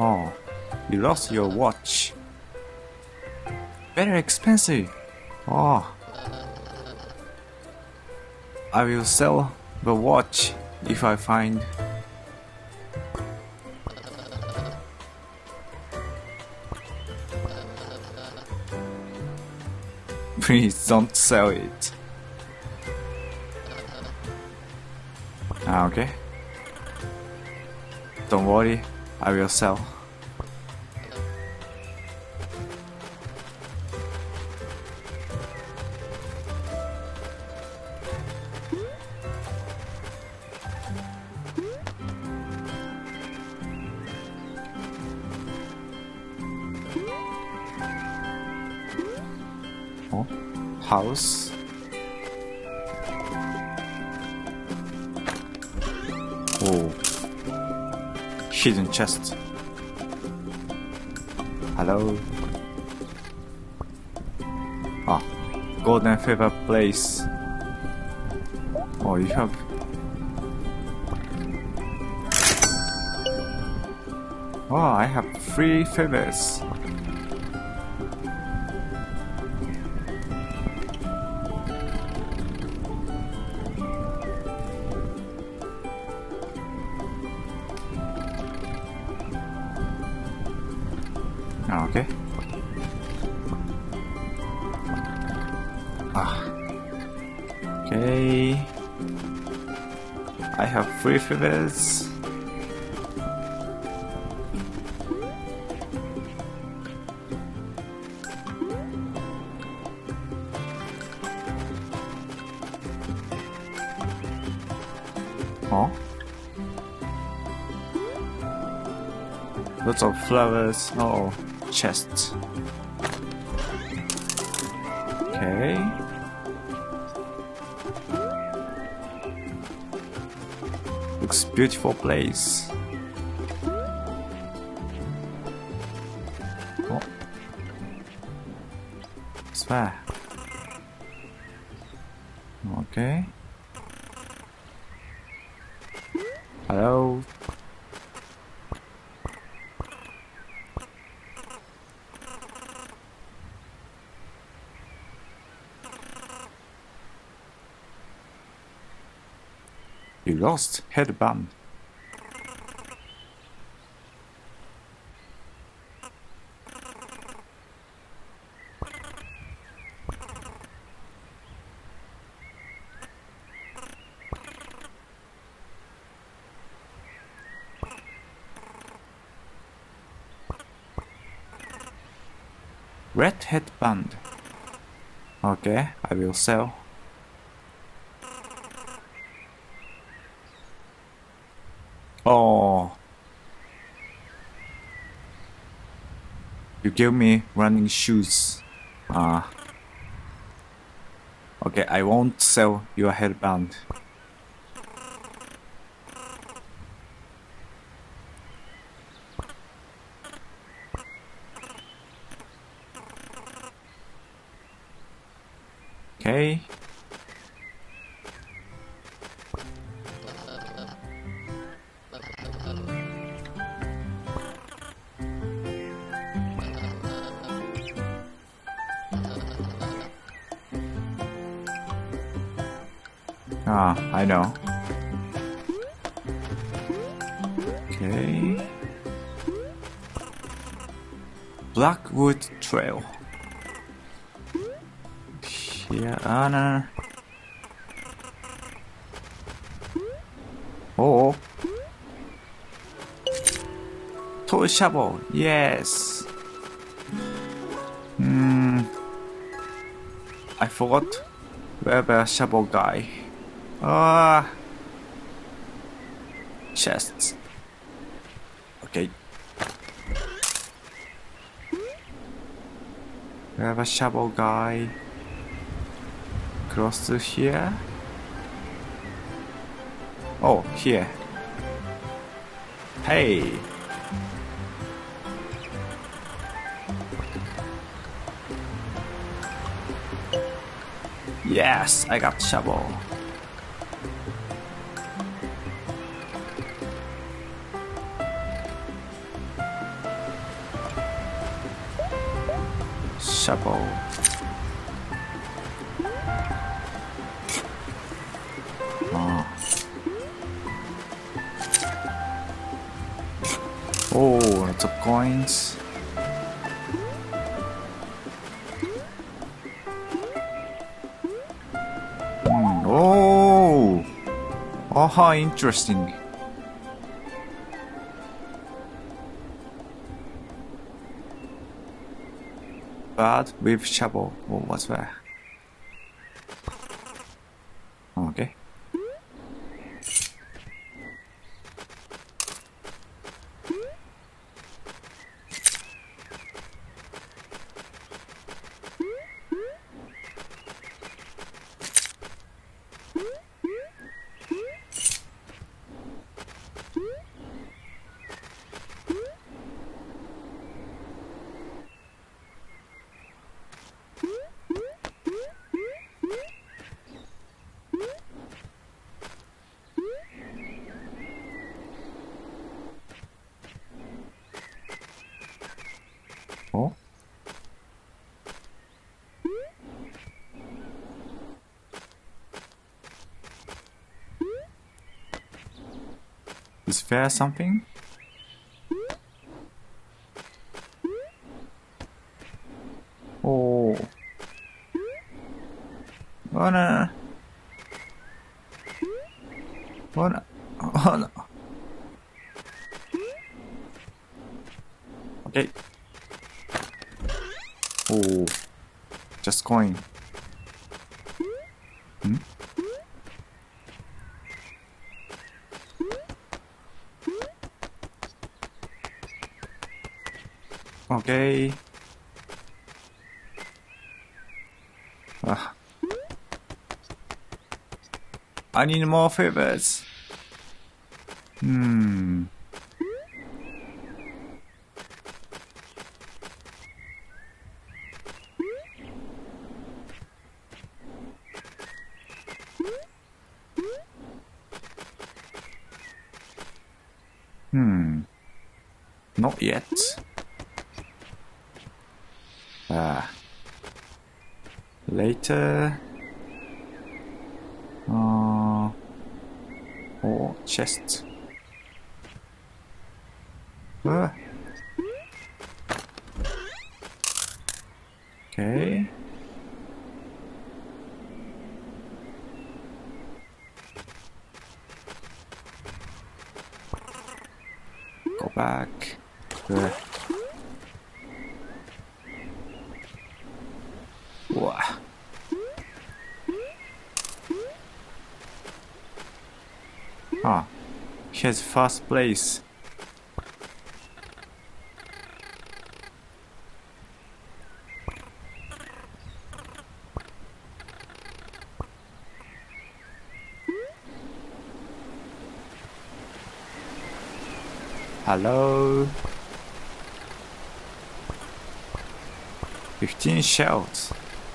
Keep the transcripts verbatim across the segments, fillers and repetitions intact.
Oh, you lost your watch. Very expensive. Oh. I will sell the watch if I find. Please don't sell it. Ah, okay. Don't worry, I will sell. Oh, house. Oh, hidden chest. Hello. Ah, golden feather place. Oh, you have. Oh, I have three feathers. Okay. Ah. Okay. I have three feathers. Oh. Lots of flowers. Oh, chests. Okay. Looks beautiful place. Oh. What's that? Okay. Hello. You lost headband. Red headband. Okay, I will sell. Oh, you give me running shoes. Ah, uh, okay, I won't sell your headband. Okay. Ah, I know. Okay. Blackwood Trail. Here, ah, no, no. Oh. Toy shovel, yes. Hmm. I forgot where the shovel guy. Ah, chests. Okay. We have a shovel guy. Close to here. Oh, here. Hey. Yes, I got shovel. shovel. Oh. Oh, lots of coins. Hmm. Oh, oh, how interesting. But with shovel. Oh, what's that? Okay. Oh. Is there something? Oh. Oh no. Oh no. Oh no. Okay. Oh. Just coin. Hmm? Okay. Ah. I need more favors. Hmm. Hmm. Not yet. Ah. Later. Uh. Oh, chest. Ah. Okay. Go back. Uh. Wow. Ah, here's first place. Hello. Fifteen shells.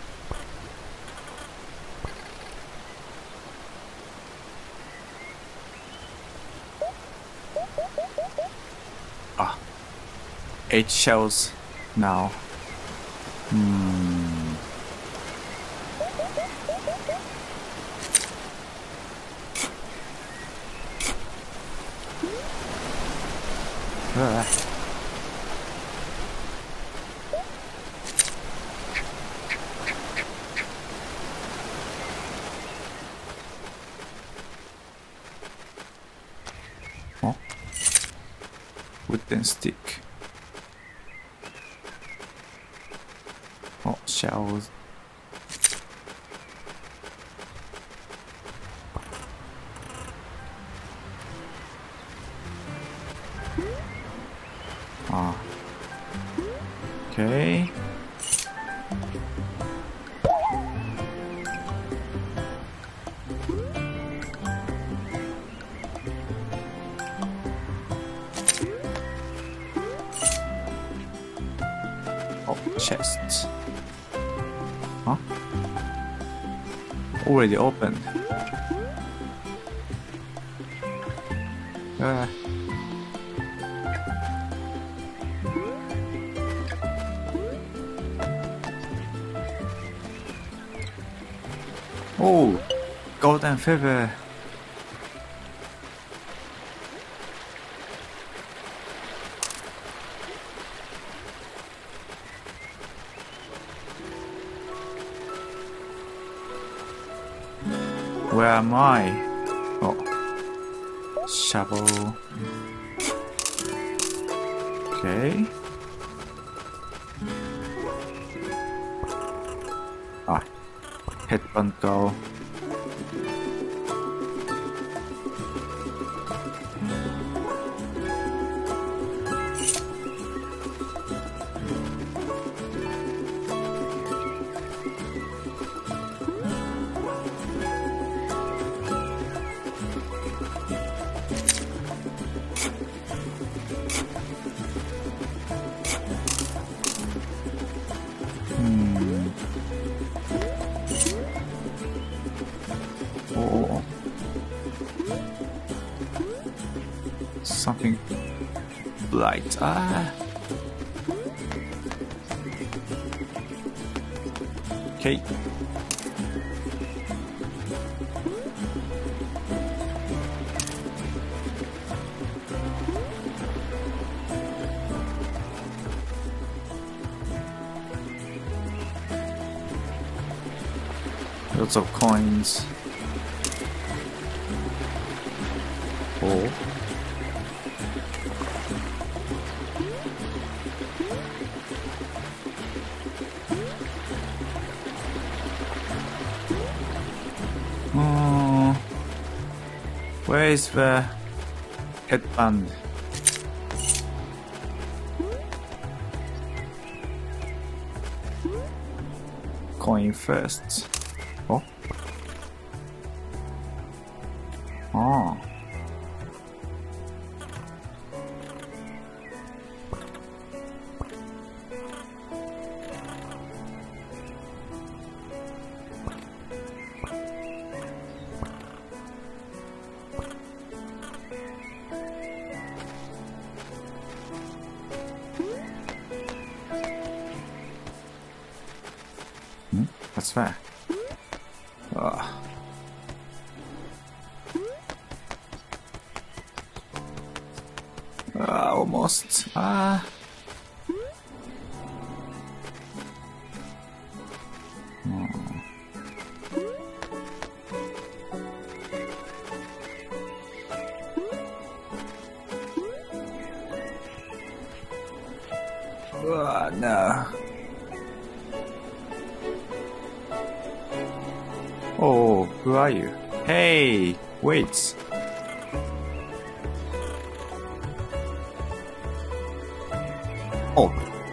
Ah, eight shells now. Hmm. Ah. Oh. Wooden stick. Oh, shells. Ah. Okay. Oh, chests. Huh? Already opened. Uh. Oh, golden feather. Where am I? Oh, shovel. Okay. Ah, headband go. Something bright. Ah. Okay. Lots of coins. Oh. Oh, where is the headband? Coin first. Oh. Oh. Hmm? What's that? Oh. Ah, almost. Ah. Oh, no. Oh, who are you? Hey, wait. Oh.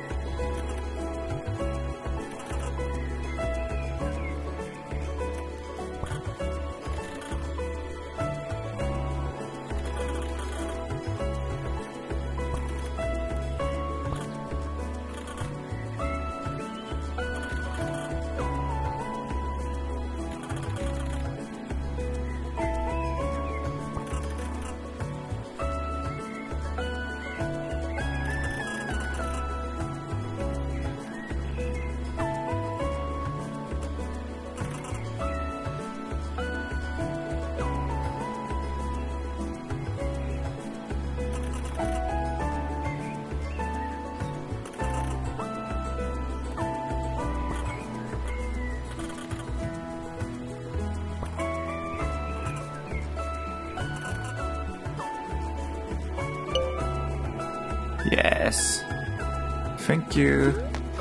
Yes. Thank you.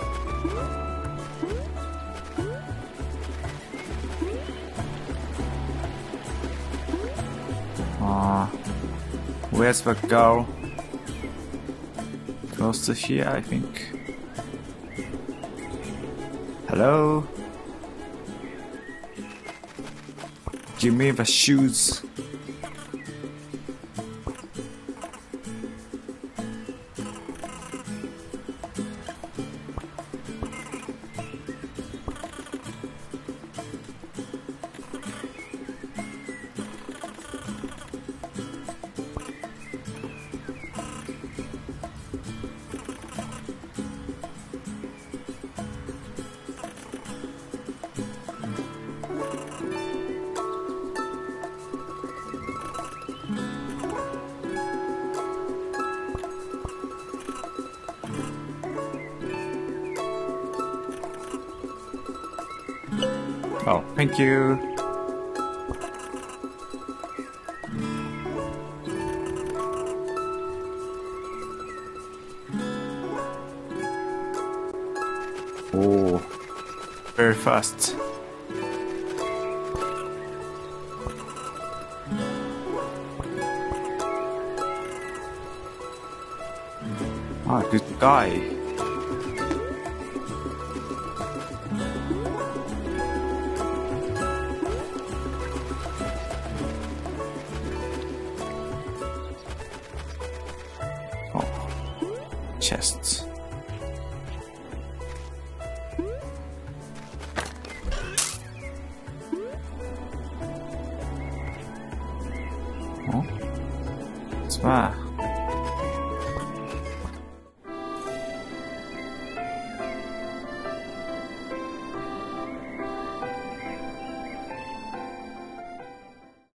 Ah, uh, where's the girl? Close to here, I think. Hello? Give me the shoes. Oh, thank you. Oh, very fast. Ah, good guy. Oh, chests. Oh, what's that?